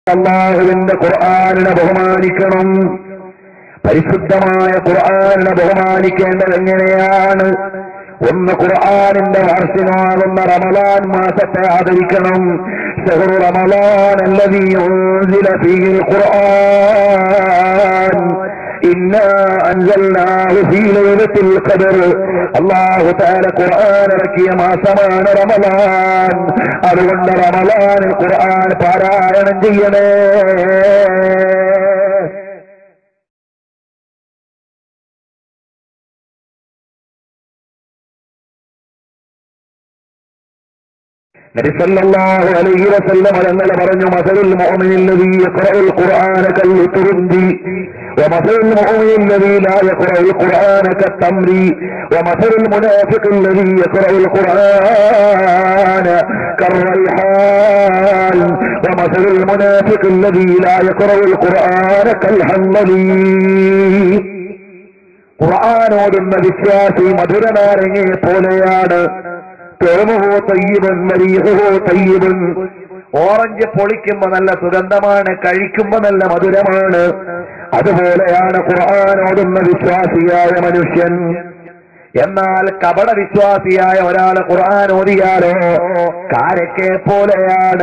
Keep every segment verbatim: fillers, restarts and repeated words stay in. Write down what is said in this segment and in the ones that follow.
അല്ലാഹുവിന്റെ ഖുർആനിനെ ബഹുമാനിക്കണം. പരിശുദ്ധമായ ഖുർആനിനെ ബഹുമാനിക്കേണ്ടത് എങ്ങനെയാണ്? ഒന്ന്, ഖുർആനിന്റെ വാർഷികമാകുന്ന റമളാൻ മാസത്തെ ആദരിക്കണം. ശഹ്റു റമളാൻ അല്ലദീ ഉൻസില ഫീഹിൽ ഖുർആൻ ഇന്നാ അൻസൽനാഹു ഫീ ലൈലത്തിൽ ഖദർ. അല്ലാഹു തആല ഖുർആൻ ഇറക്കിയ മാസമാണ് റമളാൻ. അതുകൊണ്ട് റമളാനിൽ ഖുർആൻ പാരായണം ചെയ്യണേ. നബി സല്ലല്ലാഹു അലൈഹി വസല്ലം തങ്ങൾ പറഞ്ഞു, മസലുൽ മുഅ്മിനിൽ ലദീ യഖറഉൽ ഖുർആന കൽതുറുന്ദി വമസലുൽ മുഅ്മിനിൽ ലദീ ലാ യഖറഉൽ ഖുർആന കത്തംരി വമസലുൽ മുനാഫിഖിൽ ലദീ യഖറഉൽ ഖുർആന കർറൈഹാൻ വമസലുൽ മുനാഫിഖിൽ ലദീ ലാ യഖറഉൽ ഖുർആന കൽഹംലി. ഖുർആൻ ഓതുന്ന വിശ്വാസി മധുരനാരങ്ങയെ പോലെയാണ്. ഓറഞ്ച് പൊളിക്കുമ്പോ നല്ല സുഗന്ധമാണ്, കഴിക്കുമ്പോ നല്ല മധുരമാണ്. അതുപോലെയാണ് ഖുർആൻ ഓതുന്ന വിശ്വാസിയായ മനുഷ്യൻ. എന്നാൽ കപട വിശ്വാസിയായ ഒരാൾ ഖുർആൻ ഓതിയാലോ കാരക്കെ പോലെയാണ്.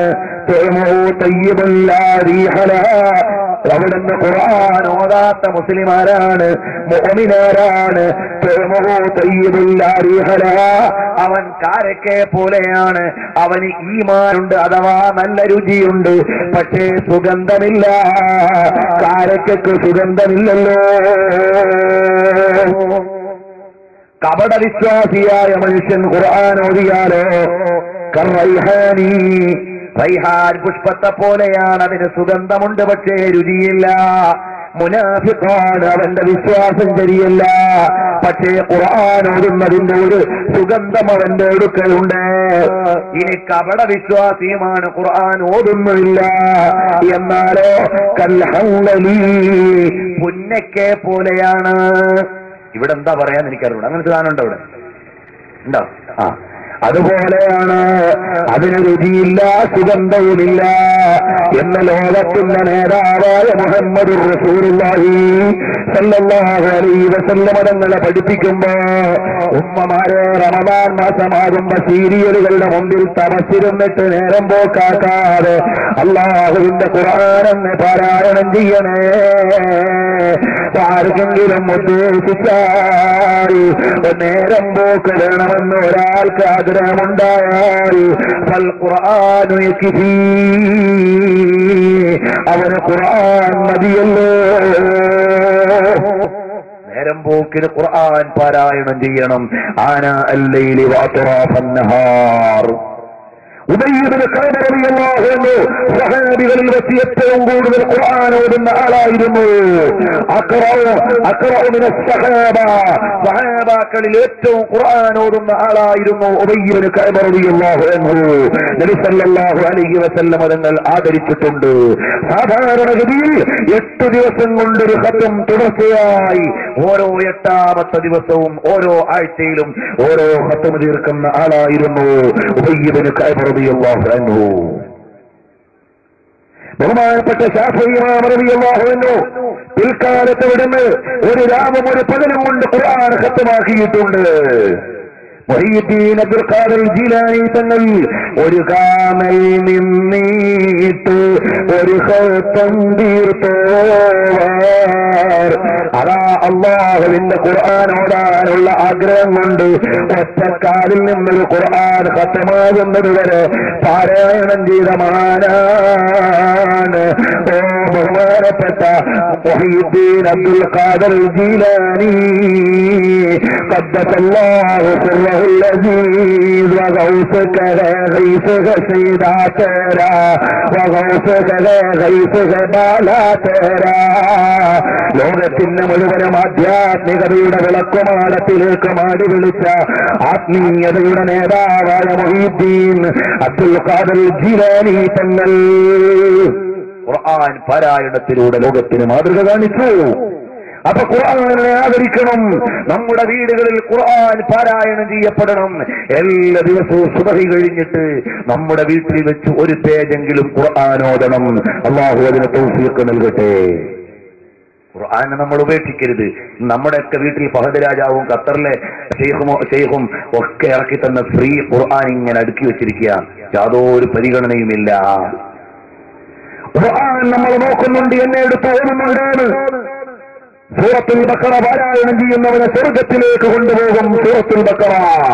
അവിടുന്ന് ഖുർആൻ ഓതാത്ത മുസ്ലിമാരാണ്, മുഅ്മിനാരാണ്. അവൻ കാരക്കെ പോലെയാണ്. അവന് ഈമാനുണ്ട്, അഥവാ നല്ല രുചിയുണ്ട്, പക്ഷേ സുഗന്ധമില്ല. കാരക്കയ്ക്ക് സുഗന്ധമില്ലല്ലോ. കപട വിശ്വാസിയായ മനുഷ്യൻ ഖുർആൻ ഓതിയാലോ കർറൈഹാനി, റൈഹാൻ പുഷ്പത്തെ പോലെയാണ്. അതിന് സുഗന്ധമുണ്ട്, പക്ഷേ രുചിയില്ല. മുനാഫിഖാണ്, അവന്റെ വിശ്വാസം ശരിയല്ല, പക്ഷേ ഖുർആൻ ഓതുന്നതിന്റെ ഒരു സുഗന്ധം അവന്റെ അടുക്കലുണ്ട്. ഇനി കപട വിശ്വാസിയുമാണ്, ഖുർആൻ ഓതുന്നില്ല, എന്നാലോ കൽഹംലി, പുന്നക്കെ പോലെയാണ്. ഇവിടെ എന്താ പറയാന്ന് എനിക്കറിയില്ല. അങ്ങനത്തെ സാധനം ഇവിടെ ഉണ്ടോ? ആ, അതുപോലെയാണ്. അതിന് രുചിയില്ല, സുഗന്ധവുമില്ല എന്ന് ലോകത്തിന്റെ നേതാവായ മുഹമ്മദുർ റസൂലുള്ളാഹി സല്ലല്ലാഹു അലൈഹി വസല്ലം തങ്ങളെ പഠിപ്പിക്കുമ്പോ ഉമ്മമാരെ റമദാൻ മാസമാകുമ്പോ സീരിയലുകളുടെ മുമ്പിൽ തപസ്സിരുന്നിട്ട് നേരം പോക്കാക്കാതെ അല്ലാഹുവിന്റെ ഖുർആനെന്ന് പാരായണം ചെയ്യണേ. ആർക്കെങ്കിലും ഉദ്ദേശിച്ചാൽ നേരം പോക്ക് വേണമെന്ന് ഒരാൾക്ക് ആഗ്രഹമുണ്ടായാൽ അവന് ഖുർആൻ മതിയല്ലോ. നേരം പോക്കിന് ഖുർആൻ പാരായണം ചെയ്യണം. ആനാ അല്ലൈലി വഅത്റാഫൻ നഹാർ. ഉബയ്യ് ഇബ്നു കഅബ് റളിയല്ലാഹു അൻഹു സ്വഹാബികളിൽ വെച്ച് ഏറ്റവും കൂടുതൽ ഖുർആൻ ഓതുന്ന ആളായിരുന്നു. അഖറഉ അഖറഉ മിന സ്വഹാബ, സ്വഹാബാക്കളിൽ ഏറ്റവും ഖുർആൻ ഓതുന്ന ആളായിരുന്നു ഉബയ്യ് ഇബ്നു കഅബ് റളിയല്ലാഹു അൻഹു. നബി സല്ലല്ലാഹു അലൈഹി വസല്ലം തങ്ങൾ ആദരിച്ചിട്ടുണ്ട്. സാധാരണഗതിയിൽ എട്ട് ദിവസം കൊണ്ടൊരു ഖത്ം തുടർച്ചയായി ഓരോ എട്ടാമത്തെ ദിവസവും ഓരോ ആഴ്ചയിലും ഓരോ ഖത്ം തീർക്കുന്ന ആളായിരുന്നു ഉബയ്യ് ഇബ്നു കഅബ് റളിയല്ലാഹു അൻഹു. ബഹുമാനപ്പെട്ട ശാഫിഈ ഇമാം റളിയല്ലാഹു അൻഹു പിൽക്കാലത്ത് ഇവിടുന്ന് ഒരു രാവും ഒരു പകലും കൊണ്ട് ഖുർആൻ ഖത്മാക്കിയിട്ടുണ്ട്. മുഹയ്യിദ്ദീൻ അബ്ദുൽ ഖാദിർ ജീലാനി തങ്ങൾ ഒരു കാമൽ നിന്നിട്ട് ഒരു ഖത്ം തീർത്തോവർ. അതാ അല്ലാഹുവിന്റെ ഖുർആൻ ഓതാനുള്ള ആഗ്രഹം കൊണ്ട് ഒറ്റക്കാലിൽ നിന്നൊരു ഖുർആൻ ഖത്മാകുന്നത് വരെ പാരായണം ചെയ്ത മഹാനാണ്. ഓ ബഹുമാനപ്പെട്ട മുഹയ്യിദ്ദീൻ അബ്ദുൽ ഖാദിർ ജീലാനി ഖദ്ദസല്ലാഹു സിർറഹു العزيز وغوثك لا غيثك سيدا ترى وغوثك لا غيثك بالا ترى. ലോകത്തിന്റെ മുഴുവനും ആധ്യാത്മികതയുടെ വിളക്കുമാടത്തിലേക്ക് മാടി വിളിച്ച ആത്മീയതയുടെ നേതാവായ മുഹയ്യിദ്ദീൻ അബ്ദുൽ ഖാദിർ ജീലാനി തങ്ങൾ ഖുർആൻ പാരായണത്തിലൂടെ ലോകത്തിന് മാതൃക കാണിച്ചു. അപ്പൊ ഖുർആനെ ആദരിക്കണം. നമ്മുടെ വീടുകളിൽ ഖുർആൻ പാരായണം ചെയ്യപ്പെടണം. എല്ലാ ദിവസവും സുബഹി കഴിഞ്ഞിട്ട് നമ്മുടെ വീട്ടിൽ വെച്ച് ഒരു പേജെങ്കിലും ഖുർആൻ ഓതണം. അല്ലാഹു അതിന് തൗഫീഖ് നൽകട്ടെ. ഖുർആനെ നമ്മൾ ഉപേക്ഷിക്കരുത്. നമ്മുടെയൊക്കെ വീട്ടിൽ ഫഹദ് രാജാവും ഖത്തറിലെ ഷെയ്ഖും ഷെയ്ഖും ഒക്കെ ഇറക്കി തന്ന ഫ്രീ ഖുർആൻ ഇങ്ങനെ അടുക്കി വെച്ചിരിക്കുക. യാതൊരു പരിഗണനയുമില്ല. ഖുർആൻ നമ്മൾ നോക്കുന്നുണ്ട്, എന്നെ എടുത്ത് ഓടുന്നുണ്ടാണ്. സൂറത്തുൽ ബഖറ പാരായണം ചെയ്യുന്നവനെ സ്വർഗത്തിലേക്ക് കൊണ്ടുപോകും. സൂറത്തുൽ ബഖറ,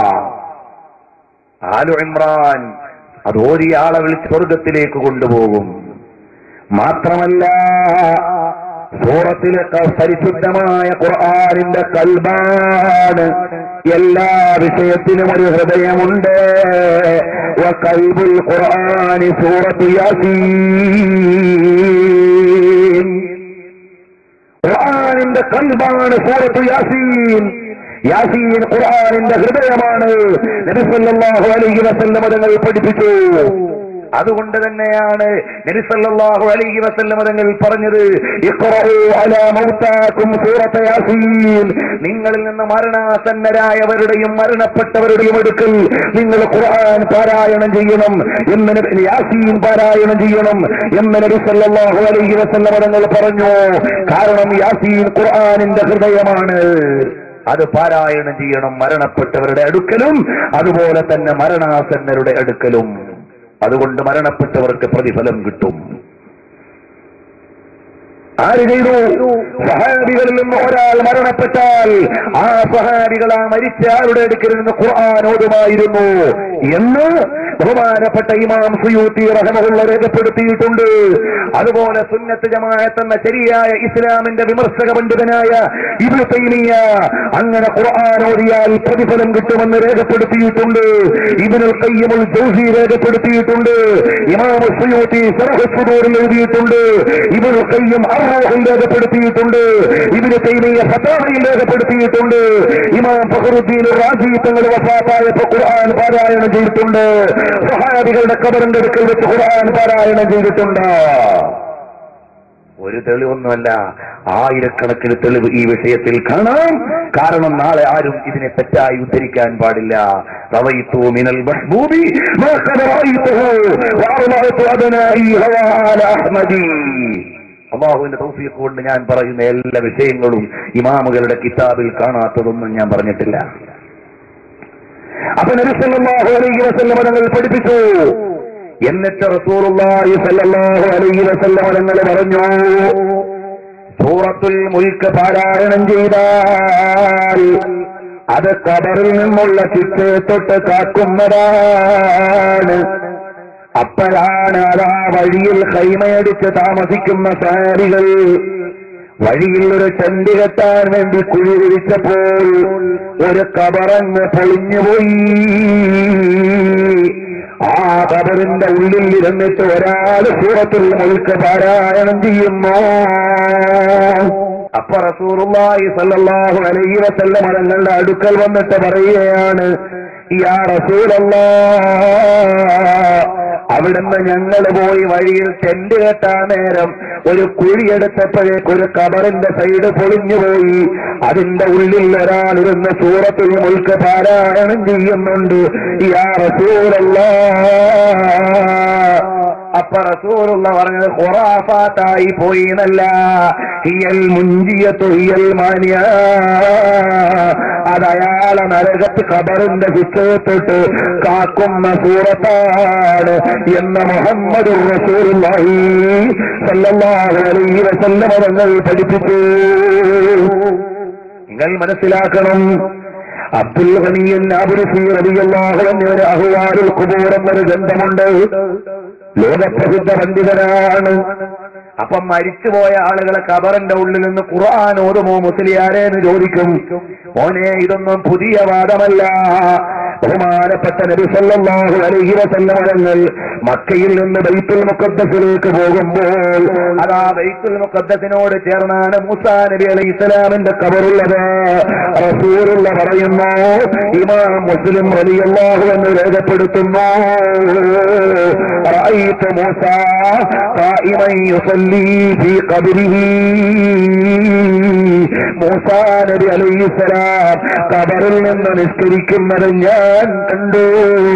ആലു ഇമ്രാൻ അത് ഓരിയ ആളെ വിളിച്ച് സ്വർഗത്തിലേക്ക് കൊണ്ടുപോകും. മാത്രമല്ല സൂറത്തിലെ പരിശുദ്ധമായ ഖുർആനിന്റെ ഖൽബാണ്. എല്ലാ വിഷയത്തിനും ഒരു ഹൃദയമുണ്ട്. വഖൽബുൽ ഖുർആനി സൂറത്തു യാസീൻ. ഖുർആനിന്റെ ഖൽബാണ് സൂറത്തു യാസീൻ. യാസീൻ ഖുർആനിന്റെ ഹൃദയമാണ്. നബി സല്ലല്ലാഹു അലൈഹി വസല്ലം തങ്ങൾ പഠിപ്പിച്ചു. അതുകൊണ്ട് തന്നെയാണ് നബി സല്ലല്ലാഹു അലൈഹി വസല്ലം തങ്ങൾ പറഞ്ഞത്, ഇഖ്റഉ അലാ മൗതാകും സൂറത യാസീൻ. നിങ്ങളിൽ നിന്ന് മരണാസന്നരായവരുടെയും മരണപ്പെട്ടവരുടെയും അടുക്കൽ നിങ്ങൾ ഖുർആൻ പാരായണം ചെയ്യണം എന്ന്, യാസീൻ പാരായണം ചെയ്യണം എന്ന് നബി സല്ലല്ലാഹു അലൈഹി വസല്ലം തങ്ങൾ പറഞ്ഞു. കാരണം യാസീൻ ഖുർആനിന്റെ ഹൃദയമാണ്. അത് പാരായണം ചെയ്യണം മരണപ്പെട്ടവരുടെ അടുക്കലും അതുപോലെ തന്നെ മരണാസന്നരുടെ അടുക്കലും. അതുകൊണ്ട് മരണപ്പെട്ടവർക്ക് പ്രതിഫലം കിട്ടും. ആര് ചെയ്തു? സഹാബികളിൽ നിന്ന് ഒരാൾ മരണപ്പെട്ടാൽ ആ സഹാബികൾ ആ മരിച്ച ആളുടെ അടുക്കൽ നിന്ന് ഖുർആൻ ഓതുമായിരുന്നു എന്ന് ബഹുമാനപ്പെട്ട ഇമാം സുയൂത്തി റഹ്മഹുല്ലാഹ് രേഖപ്പെടുത്തിയിട്ടുണ്ട്. അതുപോലെ സുന്നത്ത് ജമാഅത്ത് എന്ന ശരിയായ ഇസ്ലാമിന്റെ വിമർശക പണ്ഡിതനായ ഇബ്നു തൈമിയ്യ അങ്ങനെ ഖുർആൻ ഓതിയാൽ പ്രതിഫലം കിട്ടുമെന്ന് രേഖപ്പെടുത്തിയിട്ടുണ്ട്. ഇബ്നുൽ ഖയ്യിമുൽ ജൗസി രേഖപ്പെടുത്തിയിട്ടുണ്ട്. ഇമാം സുയൂത്തി ശറഹ് സുദൂറിൽ എഴുതിയിട്ടുണ്ട്. ഇബ്നുൽ ഖയ്യിം രേഖപ്പെടുത്തിയിട്ടുണ്ട്. ഇബ്നു തൈമിയ്യ ഫതാവയിൽ രേഖപ്പെടുത്തിയിട്ടുണ്ട്. ഇമാം ഫഖറുദ്ദീൻ റാസി തങ്ങൾ വഫാത്തായപ്പോൾ ഖുർആൻ പാരായണം ചെയ്തിട്ടുണ്ട്. സഹാബികളുടെ ഖബറിന്റെ അടുക്കൽ വെച്ച് ഖുർആൻ പാരായണം ചെയ്തിട്ടുണ്ട്. ഒരു തെളിവൊന്നുമല്ല, ആയിരക്കണക്കിന് തെളിവ് ഈ വിഷയത്തിൽ കാണാം. കാരണം നാളെ ആരും ഇതിനെ തെറ്റായി ഉദ്ധരിക്കാൻ പാടില്ല. റവൈതു മിനൽ മഹ്ബൂബി മാ ഖദ റഅയ്തുഹു വഅറഅതു അബ്നാഇ ഹവാ അല അഹ്മദി. അല്ലാഹുവിന്റെ തൗഫീഖ് കൊണ്ട് ഞാൻ പറയുന്ന എല്ലാ വിഷയങ്ങളും ഇമാമുകളുടെ കിതാബിൽ കാണാത്തതൊന്നും ഞാൻ പറഞ്ഞിട്ടില്ല. അപ്പൊ നബി സല്ലല്ലാഹു അലൈഹി വസല്ലം തങ്ങൾ പഠിപ്പിച്ചു. എന്നിട്ട് റസൂലുള്ളാഹി സല്ലല്ലാഹു അലൈഹി വസല്ലം തങ്ങൾ പറഞ്ഞു, സൂറത്തുൽ മുൽക്ക് പാരായണം ചെയ്താൽ അത് ഖബറിൽ നിന്നുള്ള ശിക്ഷയെ തൊട്ട് കാക്കുന്നതാണ്. അപ്പോഴാണ് അതാ വഴിയിൽ ഖൈമയടിച്ച് താമസിക്കുന്ന സഹാബികൾ വഴിയിൽ ഒരു ചണ്ടി കെട്ടാൻ വേണ്ടി കുഴി കുഴിച്ചപ്പോൾ ഒരു ഖബറങ്ങ് പൊളിഞ്ഞുപോയി. ആ ഖബറിന്റെ ഉള്ളിൽ ഇരുന്നിട്ട് ഒരാൾ സൂറത്തുൽ മുൽക്ക് പാരായണം ചെയ്യുന്നു. അപ്പൊ റസൂലുള്ളാഹി സ്വല്ലല്ലാഹു അലൈഹി വസല്ലം തങ്ങളുടെ അടുക്കൽ വന്നിട്ട് പറയുകയാണ്, യാ റസൂലല്ലാഹ്, അവിടുന്ന് ഞങ്ങൾ പോയി വഴിയിൽ ടെന്റ് കെട്ടാൻ നേരം ഒരു കുഴിയെടുത്തപ്പോഴേക്ക് ഒരു ഖബറിന്റെ സൈഡ് പൊളിഞ്ഞുപോയി. അതിന്റെ ഉള്ളിൽ ഒരാളിരുന്ന് സൂറത്തുൽ മുൽക്ക് പാരായണം ചെയ്യുന്നുണ്ട്. യാ റസൂലല്ലാഹ്. അപ്പൊ റസൂലുള്ള പറഞ്ഞത് ഖുറാഫാത്തായി പോയി എന്നല്ല, ഹിയൽ മുൻജിയതു ഹിയൽ മാനിയ. അത് അയാളെ നരകത്ത് ഖബറിന്റെ ശിക്ഷയെ തൊട്ട് കാക്കുന്ന സൂറത്താണ് എന്ന് മുഹമ്മദുർ റസൂലുള്ളാഹി സ്വല്ലല്ലാഹു അലൈഹി വസല്ലം തങ്ങൾ പഠിപ്പിച്ചു. നിങ്ങൾ മനസ്സിലാക്കണം, അബ്ദുൽ ഗനി അബ്ദുൽ റളിയല്ലാഹു അൻഹു അഹ്വാലുൽ ഖുബൂർ എന്നൊരു ഗ്രന്ഥമുണ്ട്. ലോകപ്രസിദ്ധ പണ്ഡിതനാണ്. അപ്പം മരിച്ചുപോയ ആളുകളെ ഖബറിന്റെ ഉള്ളിൽ നിന്ന് ഖുർആൻ ഓതുമോ മുസ്ലിയാരെ എന്ന് ചോദിക്കും. മോനെ, ഇതൊന്നും പുതിയ വാദമല്ല. ബഹുമാനപ്പെട്ട നബി സല്ലല്ലാഹു അലൈഹി വസല്ലം തങ്ങൾ മക്കയിൽ നിന്ന് ബൈത്തുൽ മുഖദ്ദസിലേക്ക് പോകുമ്പോൾ അതാ ബൈത്തുൽ മുഖദ്ദസിനോട് ചേർന്നാണ് മൂസാ നബി അലൈഹിസ്സലാമിന്റെ ഖബറുള്ളത്. റസൂലുള്ള പറയുന്നു, ഇമാം മുസ്ലിം റളിയല്ലാഹു അൻഹു രേഖപ്പെടുത്തുന്നു, റഅയ്തു മൂസാ ഖായിമൻ യുസല്ലി ഫീ ഖബ്രിഹി. മൂസാ നബി അലൈഹിസ്സലാം ഖബറിൽ നിന്ന് നിസ്കരിക്കുന്നത് ഞാൻ കണ്ടു.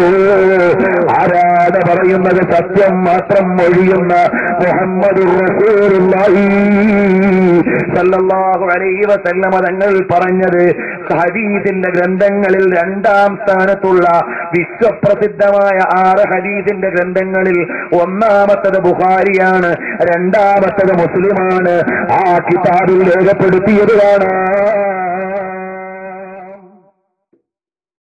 ആരാണ് പറയുന്നത്? സത്യം മാത്രം മൊഴിയുന്ന മുഹമ്മദുർ റസൂലുള്ളാഹി സല്ലല്ലാഹു അലൈഹി വസല്ലമ തങ്ങൾ പറഞ്ഞത് ഹദീസിന്റെ ഗ്രന്ഥങ്ങളിൽ രണ്ടാം സ്ഥാനത്തുള്ള വിശ്വപ്രസിദ്ധമായ ആറ് ഹദീസിന്റെ ഗ്രന്ഥങ്ങളിൽ ഒന്നാമത്തത് ബുഖാരിയാണ്, രണ്ടാമത്തത് മുസ്ലിമാണ്. ആ കിതാബിൽ രേഖപ്പെടുത്തിയതാണ്.